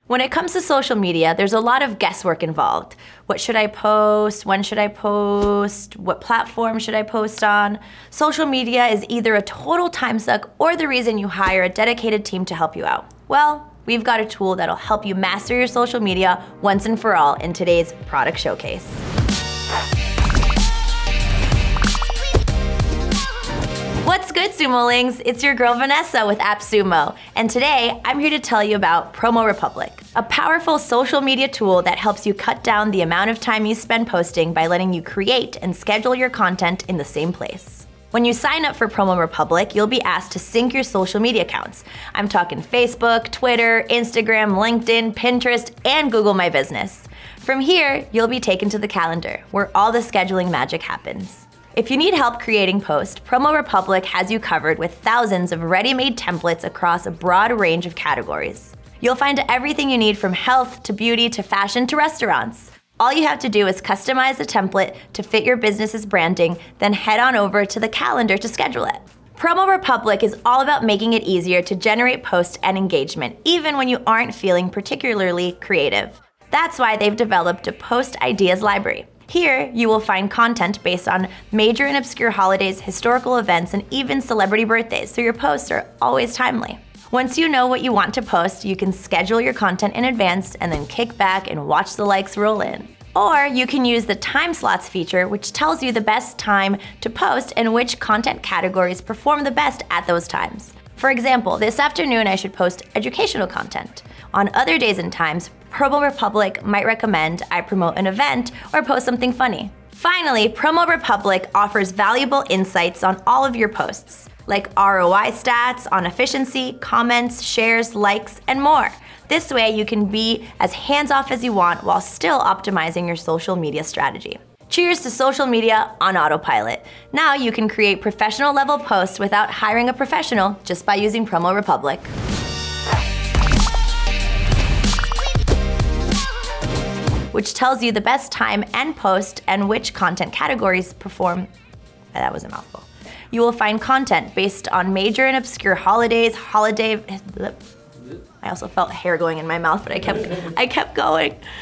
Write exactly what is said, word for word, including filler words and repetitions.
When it comes to social media, there's a lot of guesswork involved. What should I post? When should I post? What platform should I post on? Social media is either a total time suck or the reason you hire a dedicated team to help you out. Well, we've got a tool that'll help you master your social media once and for all in today's product showcase. What's good, Sumolings? It's your girl Vanessa with AppSumo, and today I'm here to tell you about PromoRepublic, a powerful social media tool that helps you cut down the amount of time you spend posting by letting you create and schedule your content in the same place. When you sign up for PromoRepublic, you'll be asked to sync your social media accounts. I'm talking Facebook, Twitter, Instagram, LinkedIn, Pinterest, and Google My Business. From here, you'll be taken to the calendar, where all the scheduling magic happens. If you need help creating posts, PromoRepublic has you covered with thousands of ready-made templates across a broad range of categories. You'll find everything you need from health to beauty to fashion to restaurants. All you have to do is customize the template to fit your business's branding, then head on over to the calendar to schedule it. PromoRepublic is all about making it easier to generate posts and engagement, even when you aren't feeling particularly creative. That's why they've developed a Post Ideas library. Here, you will find content based on major and obscure holidays, historical events, and even celebrity birthdays, so your posts are always timely. Once you know what you want to post, you can schedule your content in advance and then kick back and watch the likes roll in. Or you can use the time slots feature, which tells you the best time to post and which content categories perform the best at those times. For example, this afternoon I should post educational content. On other days and times, PromoRepublic might recommend I promote an event or post something funny. Finally, PromoRepublic offers valuable insights on all of your posts, like R O I stats on efficiency, comments, shares, likes, and more. This way you can be as hands-off as you want while still optimizing your social media strategy. Cheers to social media on autopilot. Now you can create professional level posts without hiring a professional just by using PromoRepublic. Which tells you the best time and post and which content categories perform. That was a mouthful. You will find content based on major and obscure holidays, holiday. I also felt hair going in my mouth, but I kept, I kept going.